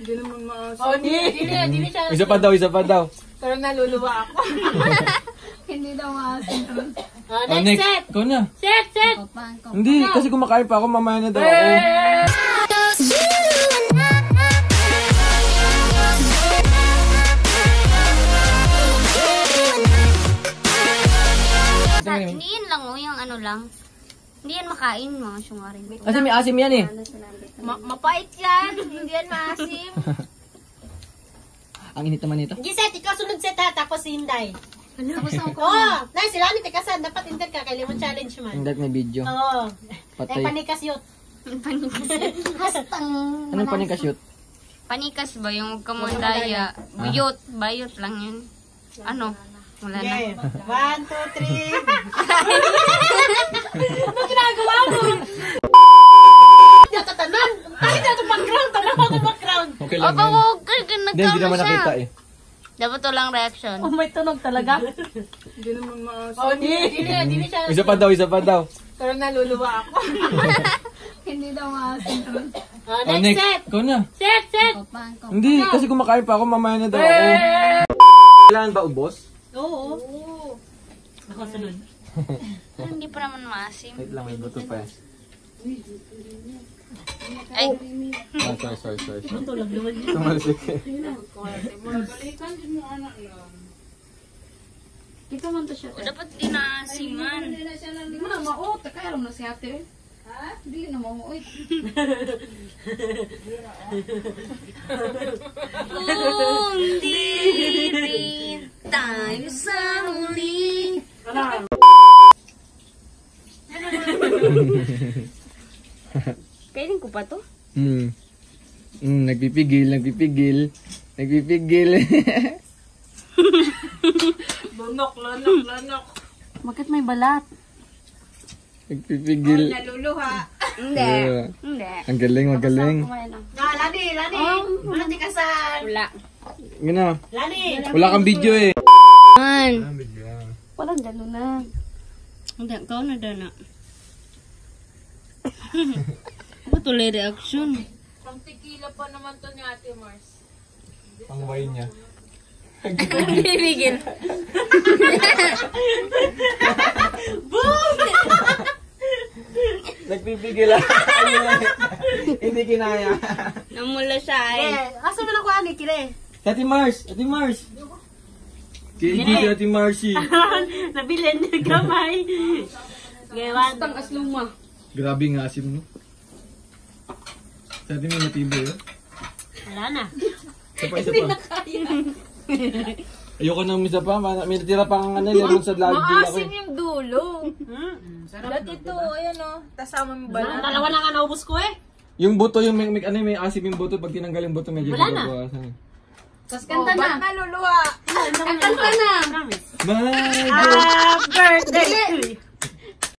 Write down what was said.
Hindi naman maasim. Oh, hindi siya. Isa pa daw. Pero naluluwa ako. Hindi daw maasim. Next set. Ikaw na. Set. Hindi, kasi kumakain pa ako, mamaya na daw ako. Hindi yan lang yung ano lang. Hindi yan makain, mga syungarin. Kasi may asim yan eh. Mapait yan. Hindi yan maasim. Ang init naman nito. Giset, ikaw sunod set ha. Tapos si Hinday. Tapos ang Oo. Nay, sila ni Tikasan. Dapat enter ka. Kay Lemon Challenge man. Hindi may video. Oo. Patay. Panikas yun. hastang Anong panikashoot? panikas ba yung kamundaya? Bayot lang yun. Ano? Wala na. Okay. 1, 2, 3. Ano ginagawa mo? Hindi tatanan. Tayo na ito background. Tanaw ako background. Okay lang Opo, yan. Hindi naman nakita eh. Dapat walang reaction. Oh, may tunog talaga. Hindi naman maasim. Oh, hindi siya. Isa pa daw. Pero naluluwa ako. Hindi daw maasim. Next set. Ikaw na. Set. Hindi, kasi kumakain pa ako, mamaya na daw ako. Kailangan ba ubos? Oo. Ako sunod. Hindi pa naman maasim. Wait lang, may buto pa eh. Ay, Sorry. Tulog naman yun. Tumalsik eh. Ito man to siya. dapat dinaasiman. Hindi mo na mao. Kaya alam na si ate. Ha? Hindi na mao. Kung di tayo sa huli. Kailan ko pa to? Nagpipigil. Lanok. Bakit may balat? Nagpipigil. Naluluha. Hindi. Ang galing. Lani. Wala Tikasan. Wala. Gina, Lani. wala kang video eh. Man. Walang gano'n na. Hindi, ikaw na dana. Ano tuloy reaction? Pang tequila pa naman to ni Ate Mars. Ang wine niya. Bibigil. Nagpipigil lang. Hindi kinaya. Namula siya eh. Asa man ako ani kire? Ate Mars. Kaya Ate Marcy. Nabilin niya gamay. Gawan. Tang asluma. Grabe nga asim no. Sa atin may matibay oh. Wala na. Isa pa. Ayoko nang isa pa. May natira pang lemon sa lagi ako. Maasim yung dulo. Sarap ito. Ayan o. Tasama mo balat. Dalawa na nga naubos ko eh. Yung buto, may asim yung buto. Pag tinanggal yung buto, medyo Wala na. nababawasan. Tapos kanta na. Naluluwa. Ang kanta na. Bye! Birthday.